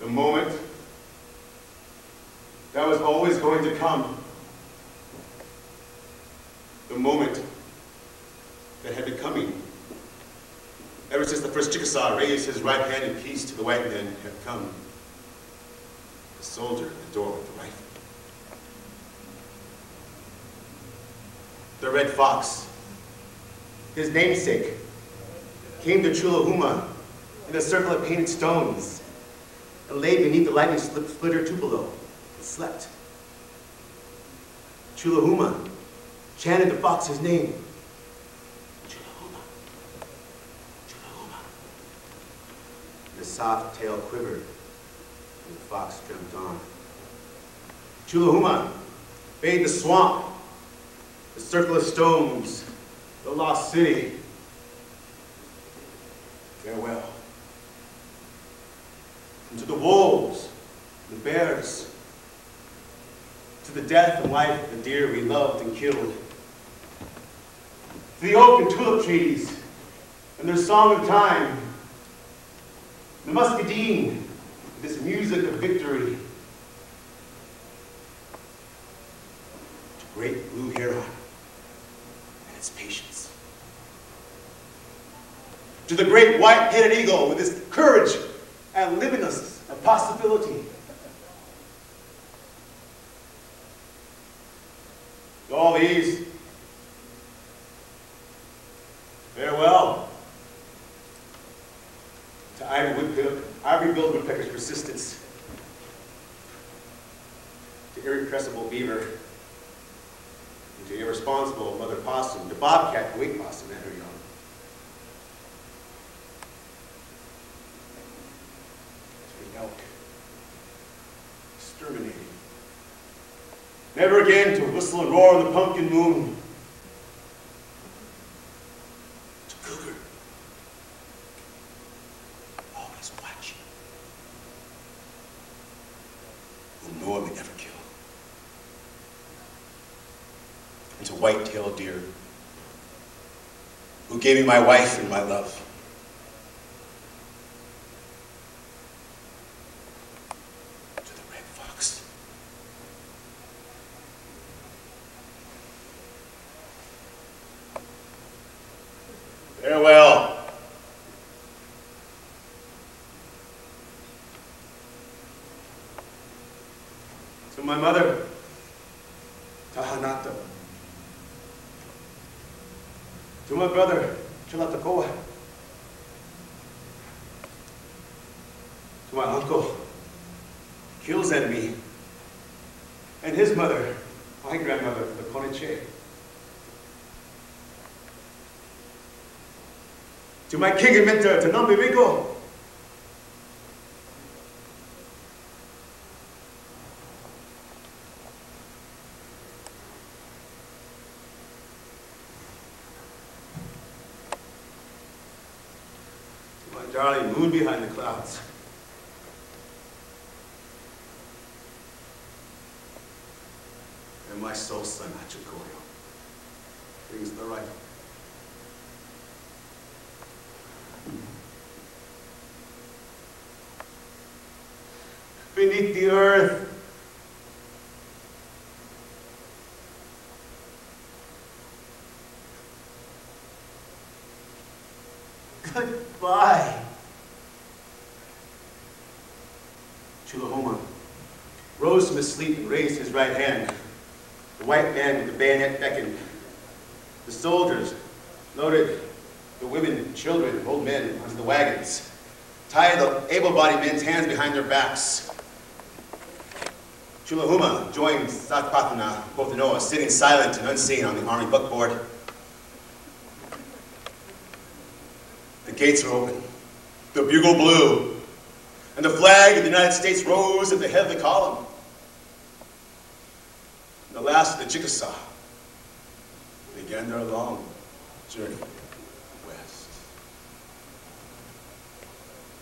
the moment that was always going to come. The moment that had been coming. Ever since the first Chickasaw raised his right hand in peace to the white men had come. The soldier at the door with the rifle. The Red Fox, his namesake, came to Chulahuma in a circle of painted stones and lay beneath the lightning splitter Tupelo and slept. Chulahuma chanted the fox's name. Chulahuma, Chulahuma. And the soft tail quivered and the fox dreamt on. Chulahuma bade the swamp, the circle of stones, the lost city, farewell. And to the wolves, the bears, to the death and life of the deer we loved and killed, to the oak and tulip trees and their song of time, the muscadine, this music of victory, to great blue heron and its patience, to the great white-headed eagle with its courage and limitlessness of possibility. To all these, farewell. To ivory-billed woodpecker's persistence, to irrepressible beaver, and to irresponsible mother possum, to bobcat and wake possum and her young. To the elk, exterminating. Never again to whistle and roar in the pumpkin moon. To cougar, always watching, whom no one may ever kill. And to white-tailed deer, who gave me my wife and my love. Farewell. To my mother, Tahanato. To my brother, Chalatakoa. To my uncle, Kills Enemy, and his mother, my grandmother, the Koniche. To my king and mentor, to Nambibigo. To my darling moon behind the clouds. And my soul son, Hachakoyo, brings the rifle. Beneath the earth, goodbye. Chulahoma rose from his sleep and raised his right hand. The white man with the bayonet beckoned. The soldiers loaded the women, children, old men onto the wagons, tied the able-bodied men's hands behind their backs. Chulahuma joined Satpatana, Potanoa, sitting silent and unseen on the army buckboard. The gates were open, the bugle blew, and the flag of the United States rose at the head of the column. And the last of the Chickasaw began their long journey.